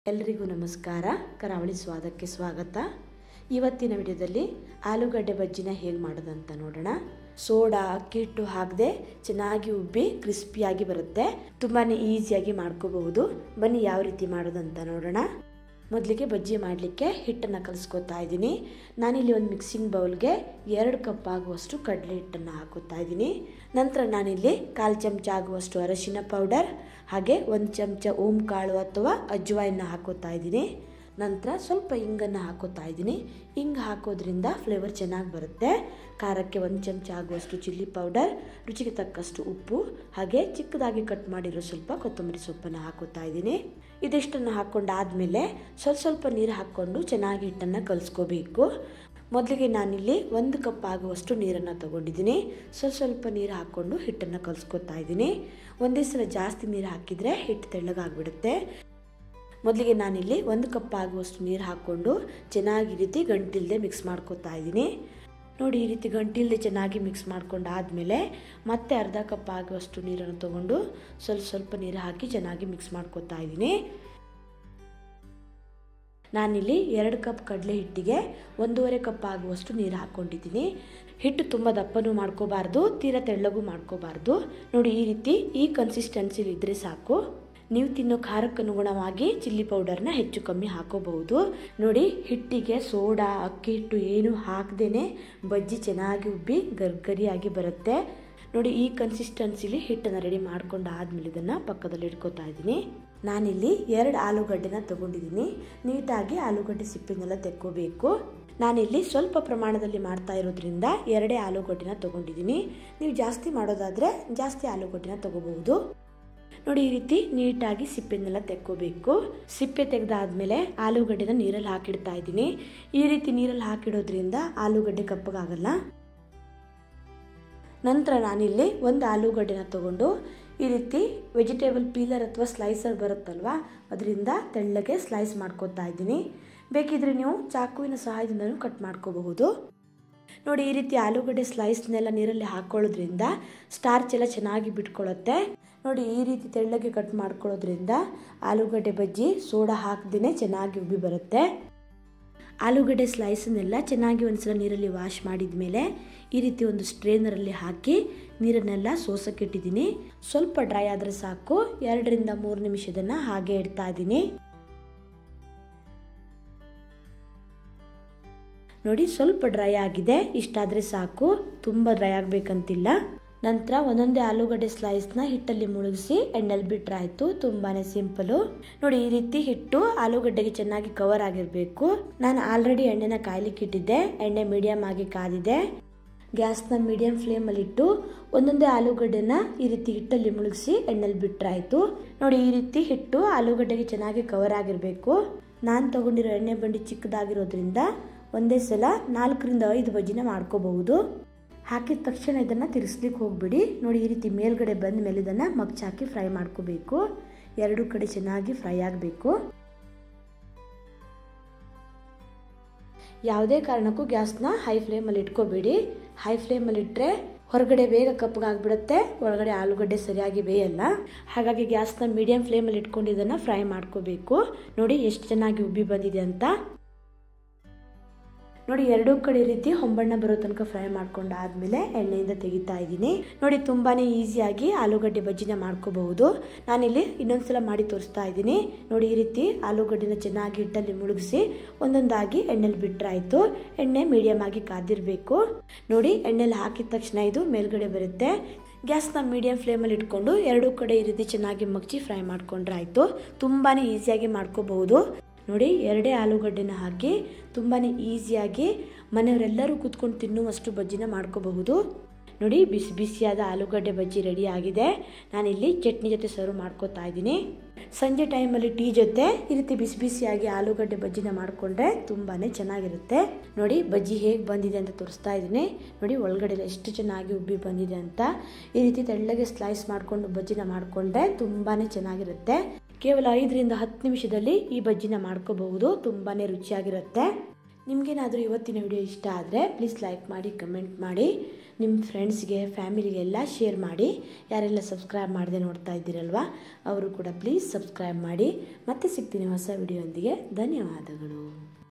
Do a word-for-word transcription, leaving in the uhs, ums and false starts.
ಎಲ್ಲರಿಗೂ ನಮಸ್ಕಾರ. ಕರಾವಳಿ ಸ್ವಾದಕ್ಕೆ ಸ್ವಾಗತ. ಇವತ್ತಿನ ವಿಡಿಯೋದಲ್ಲಿ ಆಲೂಗಡ್ಡೆ ಬಜ್ಜಿನ ಹೇಗೆ ಮಾಡೋದಂತ ನೋಡೋಣ. ಸೋಡಾ ಅಕ್ಕಿ ಹಿಟ್ಟು ಹಾಕದೆ ಚೆನ್ನಾಗಿ ಉಬ್ಬಿ ಕ್ರಿಸ್ಪಿಯಾಗಿ ಬರುತ್ತೆ. ತುಂಬಾ ಈಸಿಯಾಗಿ ಮಾಡ್ಕೋಬಹುದು. ಬನ್ನಿ ಯಾವ ರೀತಿ ಮಾಡೋದಂತ ನೋಡೋಣ. ಮೊದಲಿಗೆ ಬಜ್ಜಿ ಮಾಡಲಿಕ್ಕೆ ಹಿಟ್ಟನ್ನು ಕಲಿಸ್ಕೊತಾ ಇದ್ದೀನಿ. ನಾನಿಲ್ಲಿ ಒಂದು ಮಿಕ್ಸಿಂಗ್ ಬೌಲ್ಗೆ ಎರಡು ಕಪ್ ಆಗುವಷ್ಟು ಕಡಲೆ ಹಿಟ್ಟನ್ನು ಹಾಕೋತಾ ಇದ್ದೀನಿ. ನಂತರ ನಾನಿಲ್ಲಿ ಕಾಲು ಚಮಚ ಆಗುವಷ್ಟು ಅರಶಿನ ಪೌಡರ್ ಹಾಗೆ ಒಂದು ಚಮಚ ಓಂ ಕಾಳು ಅಥವಾ ಅಜ್ವಾಯಿನ ಹಾಕೋತಾ ಇದ್ದೀನಿ. ನಂತರ ಸ್ವಲ್ಪ ಹಿಂಗನ್ನು ಹಾಕೋತಾ ಇದ್ದೀನಿ. ಹಿಂಗೆ ಹಾಕೋದ್ರಿಂದ ಫ್ಲೇವರ್ ಚೆನ್ನಾಗಿ ಬರುತ್ತೆ. ಖಾರಕ್ಕೆ ಒಂದು ಚಮಚ ಆಗುವಷ್ಟು ಚಿಲ್ಲಿ ಪೌಡರ್, ರುಚಿಗೆ ತಕ್ಕಷ್ಟು ಉಪ್ಪು ಹಾಗೆ ಚಿಕ್ಕದಾಗಿ ಕಟ್ ಮಾಡಿರೋ ಸ್ವಲ್ಪ ಕೊತ್ತಂಬರಿ ಸೊಪ್ಪನ್ನು ಹಾಕೋತಾ ಇದ್ದೀನಿ. ಇದಿಷ್ಟನ್ನು ಹಾಕ್ಕೊಂಡಾದಮೇಲೆ ಸ್ವಲ್ಪ ಸ್ವಲ್ಪ ನೀರು ಹಾಕ್ಕೊಂಡು ಚೆನ್ನಾಗಿ ಹಿಟ್ಟನ್ನು ಕಲಿಸ್ಕೋಬೇಕು. ಮೊದಲಿಗೆ ನಾನಿಲ್ಲಿ ಒಂದು ಕಪ್ ಆಗುವಷ್ಟು ನೀರನ್ನು ತೊಗೊಂಡಿದ್ದೀನಿ. ಸ್ವಲ್ಪ ಸ್ವಲ್ಪ ನೀರು ಹಾಕ್ಕೊಂಡು ಹಿಟ್ಟನ್ನು ಕಲಿಸ್ಕೊತಾ ಇದ್ದೀನಿ. ಒಂದೇ ಸಲ ಜಾಸ್ತಿ ನೀರು ಹಾಕಿದರೆ ಹಿಟ್ಟು ತೆಳ್ಳಗಾಗ್ಬಿಡುತ್ತೆ. ಮೊದಲಿಗೆ ನಾನಿಲ್ಲಿ ಒಂದು ಕಪ್ ಆಗುವಷ್ಟು ನೀರು ಹಾಕ್ಕೊಂಡು ಚೆನ್ನಾಗಿ ಈ ರೀತಿ ಗಂಟಿಲ್ಲದೆ ಮಿಕ್ಸ್ ಮಾಡ್ಕೊತಾ ಇದ್ದೀನಿ. ನೋಡಿ, ಈ ರೀತಿ ಗಂಟಿಲ್ಲದೆ ಚೆನ್ನಾಗಿ ಮಿಕ್ಸ್ ಮಾಡ್ಕೊಂಡಾದಮೇಲೆ ಮತ್ತೆ ಅರ್ಧ ಕಪ್ ಆಗುವಷ್ಟು ನೀರನ್ನು ತೊಗೊಂಡು ಸ್ವಲ್ಪ ಸ್ವಲ್ಪ ನೀರು ಹಾಕಿ ಚೆನ್ನಾಗಿ ಮಿಕ್ಸ್ ಮಾಡ್ಕೊತಾ ಇದ್ದೀನಿ. ನಾನಿಲ್ಲಿ ಎರಡು ಕಪ್ ಕಡಲೆ ಹಿಟ್ಟಿಗೆ ಒಂದೂವರೆ ಕಪ್ ಆಗುವಷ್ಟು ನೀರು ಹಾಕ್ಕೊಂಡಿದ್ದೀನಿ. ಹಿಟ್ಟು ತುಂಬ ದಪ್ಪನೂ ಮಾಡ್ಕೋಬಾರ್ದು, ತೀರಾ ತೆಳ್ಳಗೂ ಮಾಡ್ಕೋಬಾರ್ದು. ನೋಡಿ, ಈ ರೀತಿ ಈ ಕನ್ಸಿಸ್ಟೆನ್ಸಿಲಿ ಇದ್ದರೆ ಸಾಕು. ನೀವು ತಿನ್ನೋ ಖಾರಕ್ಕನುಗುಣವಾಗಿ ಚಿಲ್ಲಿ ಪೌಡರ್ನ ಹೆಚ್ಚು ಕಮ್ಮಿ ಹಾಕೋಬಹುದು. ನೋಡಿ, ಹಿಟ್ಟಿಗೆ ಸೋಡಾ ಅಕ್ಕಿ ಹಿಟ್ಟು ಏನು ಹಾಕದೇನೆ ಬಜ್ಜಿ ಚೆನ್ನಾಗಿ ಉಬ್ಬಿ ಗರ್ಗರಿಯಾಗಿ ಬರುತ್ತೆ. ನೋಡಿ, ಈ ಕನ್ಸಿಸ್ಟೆನ್ಸಿಲಿ ಹಿಟ್ಟನ್ನು ರೆಡಿ ಮಾಡ್ಕೊಂಡು ಆದಮೇಲೆ ಇದನ್ನು ಪಕ್ಕದಲ್ಲಿ ಇಟ್ಕೋತಾ ಇದ್ದೀನಿ. ನಾನಿಲ್ಲಿ ಎರಡು ಆಲೂಗಡ್ಡೆನ ತೊಗೊಂಡಿದ್ದೀನಿ. ನೀಟಾಗಿ ಆಲೂಗಡ್ಡೆ ಸಿಪ್ಪೆನೆಲ್ಲ ತೆಕ್ಕೋಬೇಕು. ನಾನಿಲ್ಲಿ ಸ್ವಲ್ಪ ಪ್ರಮಾಣದಲ್ಲಿ ಮಾಡ್ತಾ ಇರೋದ್ರಿಂದ ಎರಡೇ ಆಲೂಗಡ್ಡೆನ ತೊಗೊಂಡಿದ್ದೀನಿ. ನೀವು ಜಾಸ್ತಿ ಮಾಡೋದಾದರೆ ಜಾಸ್ತಿ ಆಲೂಗಡ್ಡೆನ ತೊಗೋಬಹುದು. ನೋಡಿ, ಈ ರೀತಿ ನೀಟಾಗಿ ಸಿಪ್ಪೆನೆಲ್ಲ ತೆಕ್ಕೋಬೇಕು. ಸಿಪ್ಪೆ ತೆಗೆದಾದ್ಮೇಲೆ ಆಲೂಗಡ್ಡೆನ ನೀರಲ್ಲಿ ಹಾಕಿಡ್ತಾ ಇದ್ದೀನಿ. ಈ ರೀತಿ ನೀರಲ್ಲಿ ಹಾಕಿಡೋದ್ರಿಂದ ಆಲೂಗಡ್ಡೆ ಕಪ್ಪಗಾಗಲ್ಲ. ನಂತರ ನಾನಿಲ್ಲಿ ಒಂದು ಆಲೂಗಡ್ಡೆನ ತಗೊಂಡು ಈ ರೀತಿ ವೆಜಿಟೇಬಲ್ ಪೀಲರ್ ಅಥವಾ ಸ್ಲೈಸರ್ ಬರುತ್ತಲ್ವಾ, ಅದರಿಂದ ತೆಳ್ಳಗೆ ಸ್ಲೈಸ್ ಮಾಡ್ಕೋತಾ ಇದ್ದೀನಿ. ಬೇಕಿದ್ರೆ ನೀವು ಚಾಕುವಿನ ಸಹಾಯದಿಂದನೂ ಕಟ್ ಮಾಡ್ಕೋಬಹುದು. ನೋಡಿ, ಈ ರೀತಿ ಆಲೂಗಡ್ಡೆ ಸ್ಲೈಸ್ನೆಲ್ಲ ನೀರಲ್ಲಿ ಹಾಕೊಳ್ಳೋದ್ರಿಂದ ಸ್ಟಾರ್ಚ್ ಎಲ್ಲ ಚೆನ್ನಾಗಿ ಬಿಟ್ಕೊಳ್ಳುತ್ತೆ. ನೋಡಿ, ಈ ರೀತಿ ತೆಳ್ಳಗೆ ಕಟ್ ಮಾಡ್ಕೊಳ್ಳೋದ್ರಿಂದ ಆಲೂಗಡ್ಡೆ ಬಜ್ಜಿ ಸೋಡಾ ಹಾಕದೇ ಚೆನ್ನಾಗಿ ಉಬ್ಬಿ ಬರುತ್ತೆ. ಆಲೂಗಡ್ಡೆ ಸ್ಲೈಸನ್ನೆಲ್ಲ ಚೆನ್ನಾಗಿ ಒಂದ್ಸಲ ನೀರಲ್ಲಿ ವಾಶ್ ಮಾಡಿದ ಮೇಲೆ ಈ ರೀತಿ ಒಂದು ಸ್ಟ್ರೇನರಲ್ಲಿ ಹಾಕಿ ನೀರನ್ನೆಲ್ಲ ಸೋಸಕ್ಕಿಟ್ಟಿದ್ದೀನಿ. ಸ್ವಲ್ಪ ಡ್ರೈ ಆದರೆ ಸಾಕು. ಎರಡರಿಂದ ಮೂರು ನಿಮಿಷದನ್ನ ಹಾಗೆ ಇಡ್ತಾ ಇದ್ದೀನಿ. ನೋಡಿ, ಸ್ವಲ್ಪ ಡ್ರೈ ಆಗಿದೆ. ಇಷ್ಟಾದರೆ ಸಾಕು, ತುಂಬ ಡ್ರೈ ಆಗಬೇಕಂತಿಲ್ಲ. ನಂತರ ಒಂದೊಂದೇ ಆಲೂಗಡ್ಡೆ ಸ್ಲೈಸ್ನ ಹಿಟ್ಟಲ್ಲಿ ಮುಳುಗಿಸಿ ಎಣ್ಣೆಲಿ ಬಿಟ್ರೆ ಆಯಿತು. ತುಂಬಾ ಸಿಂಪಲು. ನೋಡಿ, ಈ ರೀತಿ ಹಿಟ್ಟು ಆಲೂಗಡ್ಡೆಗೆ ಚೆನ್ನಾಗಿ ಕವರ್ ಆಗಿರಬೇಕು. ನಾನು ಆಲ್ರೆಡಿ ಎಣ್ಣೆನ ಕಾಯ್ಲಿಕ್ಕೆ ಇಟ್ಟಿದ್ದೆ. ಎಣ್ಣೆ ಮೀಡಿಯಮ್ ಆಗಿ ಕಾದಿದೆ. ಗ್ಯಾಸ್ನ ಮೀಡಿಯಂ ಫ್ಲೇಮಲ್ಲಿ ಇಟ್ಟು ಒಂದೊಂದೇ ಆಲೂಗಡ್ಡೆನ ಈ ರೀತಿ ಹಿಟ್ಟಲ್ಲಿ ಮುಳುಗಿಸಿ ಎಣ್ಣೆಲಿ ಬಿಟ್ರೆ ಆಯಿತು. ನೋಡಿ, ಈ ರೀತಿ ಹಿಟ್ಟು ಆಲೂಗಡ್ಡೆಗೆ ಚೆನ್ನಾಗಿ ಕವರ್ ಆಗಿರಬೇಕು. ನಾನು ತಗೊಂಡಿರೋ ಎಣ್ಣೆ ಬಂಡಿ ಚಿಕ್ಕದಾಗಿರೋದ್ರಿಂದ ಒಂದೇ ಸಲ ನಾಲ್ಕರಿಂದ ಐದು ಬಜ್ಜಿನ ಮಾಡ್ಕೋಬಹುದು. ಹಾಕಿದ ತಕ್ಷಣ ಇದನ್ನು ತಿರ್ಸ್ಲಿಕ್ಕೆ ಹೋಗ್ಬಿಡಿ. ನೋಡಿ, ಈ ರೀತಿ ಮೇಲ್ಗಡೆ ಬಂದ ಮೇಲೆ ಇದನ್ನು ಮಗ್ಚಾಕಿ ಫ್ರೈ ಮಾಡ್ಕೋಬೇಕು. ಎರಡು ಕಡೆ ಚೆನ್ನಾಗಿ ಫ್ರೈ ಆಗಬೇಕು. ಯಾವುದೇ ಕಾರಣಕ್ಕೂ ಗ್ಯಾಸ್ನ ಹೈ ಫ್ಲೇಮಲ್ಲಿ ಇಟ್ಕೋಬೇಡಿ. ಹೈ ಫ್ಲೇಮಲ್ಲಿ ಇಟ್ಟರೆ ಹೊರಗಡೆ ಬೇಗ ಕಪ್ಪಗಾಗ್ಬಿಡುತ್ತೆ, ಒಳಗಡೆ ಆಲೂಗಡ್ಡೆ ಸರಿಯಾಗಿ ಬೇಯಲ್ಲ. ಹಾಗಾಗಿ ಗ್ಯಾಸ್ನ ಮೀಡಿಯಂ ಫ್ಲೇಮಲ್ಲಿ ಇಟ್ಕೊಂಡು ಇದನ್ನು ಫ್ರೈ ಮಾಡ್ಕೋಬೇಕು. ನೋಡಿ, ಎಷ್ಟು ಚೆನ್ನಾಗಿ ಉಬ್ಬಿ ಬಂದಿದೆ ಅಂತ. ನೋಡಿ, ಎರಡೂ ಕಡೆ ರೀತಿ ಹೊಂಬಣ್ಣ ಬರೋ ತನಕ ಫ್ರೈ ಮಾಡ್ಕೊಂಡಾದ್ಮೇಲೆ ಎಣ್ಣೆಯಿಂದ ತೆಗಿತಾ ಇದ್ದೀನಿ. ನೋಡಿ, ತುಂಬಾನೇ ಈಸಿಯಾಗಿ ಆಲೂಗಡ್ಡೆ ಬಜ್ಜಿನ ಮಾಡ್ಕೋಬಹುದು. ನಾನಿಲ್ಲಿ ಇನ್ನೊಂದ್ಸಲ ಮಾಡಿ ತೋರಿಸ್ತಾ ಇದ್ದೀನಿ. ನೋಡಿ, ಈ ರೀತಿ ಆಲೂಗಡ್ಡೆನ ಚೆನ್ನಾಗಿ ಹಿಟ್ಟಲ್ಲಿ ಮುಳುಗಿಸಿ ಒಂದೊಂದಾಗಿ ಎಣ್ಣೆಲಿ ಬಿಟ್ರೆ ಆಯಿತು. ಎಣ್ಣೆ ಮೀಡಿಯಮ್ ಆಗಿ ಕಾದಿರಬೇಕು. ನೋಡಿ, ಎಣ್ಣೆಲಿ ಹಾಕಿದ ತಕ್ಷಣ ಇದು ಮೇಲ್ಗಡೆ ಬರುತ್ತೆ. ಗ್ಯಾಸ್ನ ಮೀಡಿಯಂ ಫ್ಲೇಮಲ್ಲಿ ಇಟ್ಕೊಂಡು ಎರಡೂ ಕಡೆ ಈ ರೀತಿ ಚೆನ್ನಾಗಿ ಮಗ್ಚಿ ಫ್ರೈ ಮಾಡ್ಕೊಂಡ್ರೆ ಆಯಿತು. ತುಂಬಾ ಈಸಿಯಾಗಿ ಮಾಡ್ಕೋಬಹುದು. ನೋಡಿ, ಎರಡೇ ಆಲೂಗಡ್ಡೆನ ಹಾಕಿ ತುಂಬಾ ಈಸಿಯಾಗಿ ಮನೆಯವರೆಲ್ಲರೂ ಕೂತ್ಕೊಂಡು ತಿನ್ನುವಷ್ಟು ಬಜ್ಜಿನ ಮಾಡ್ಕೋಬಹುದು. ನೋಡಿ, ಬಿಸಿ ಬಿಸಿಯಾದ ಆಲೂಗಡ್ಡೆ ಬಜ್ಜಿ ರೆಡಿ ಆಗಿದೆ. ನಾನಿಲ್ಲಿ ಚಟ್ನಿ ಜೊತೆ ಸರ್ವ್ ಮಾಡ್ಕೋತಾ ಇದ್ದೀನಿ. ಸಂಜೆ ಟೈಮಲ್ಲಿ ಟೀ ಜೊತೆ ಈ ರೀತಿ ಬಿಸಿ ಬಿಸಿಯಾಗಿ ಆಲೂಗಡ್ಡೆ ಬಜ್ಜಿನ ಮಾಡಿಕೊಂಡ್ರೆ ತುಂಬಾ ಚೆನ್ನಾಗಿರುತ್ತೆ. ನೋಡಿ, ಬಜ್ಜಿ ಹೇಗೆ ಬಂದಿದೆ ಅಂತ ತೋರಿಸ್ತಾ ಇದ್ದೀನಿ. ನೋಡಿ, ಒಳಗಡೆ ಎಷ್ಟು ಚೆನ್ನಾಗಿ ಉಬ್ಬಿ ಬಂದಿದೆ ಅಂತ. ಈ ರೀತಿ ತೆಳ್ಳಗೆ ಸ್ಲೈಸ್ ಮಾಡಿಕೊಂಡು ಬಜ್ಜಿನ ಮಾಡಿಕೊಂಡ್ರೆ ತುಂಬಾ ಚೆನ್ನಾಗಿರುತ್ತೆ. ಕೇವಲ ಐದರಿಂದ ಹತ್ತು ನಿಮಿಷದಲ್ಲಿ ಈ ಬಜ್ಜಿನ ಮಾಡ್ಕೋಬಹುದು. ತುಂಬಾ ರುಚಿಯಾಗಿರುತ್ತೆ. ನಿಮಗೇನಾದರೂ ಇವತ್ತಿನ ವಿಡಿಯೋ ಇಷ್ಟ ಆದರೆ ಪ್ಲೀಸ್ ಲೈಕ್ ಮಾಡಿ, ಕಮೆಂಟ್ ಮಾಡಿ, ನಿಮ್ಮ ಫ್ರೆಂಡ್ಸ್ಗೆ ಫ್ಯಾಮಿಲಿಗೆಲ್ಲ ಶೇರ್ ಮಾಡಿ. ಯಾರೆಲ್ಲ ಸಬ್ಸ್ಕ್ರೈಬ್ ಮಾಡದೆ ನೋಡ್ತಾ ಇದ್ದೀರಲ್ವ ಅವರು ಕೂಡ ಪ್ಲೀಸ್ ಸಬ್ಸ್ಕ್ರೈಬ್ ಮಾಡಿ. ಮತ್ತೆ ಸಿಗ್ತೀನಿ ಹೊಸ ವಿಡಿಯೋಂದಿಗೆ. ಧನ್ಯವಾದಗಳು.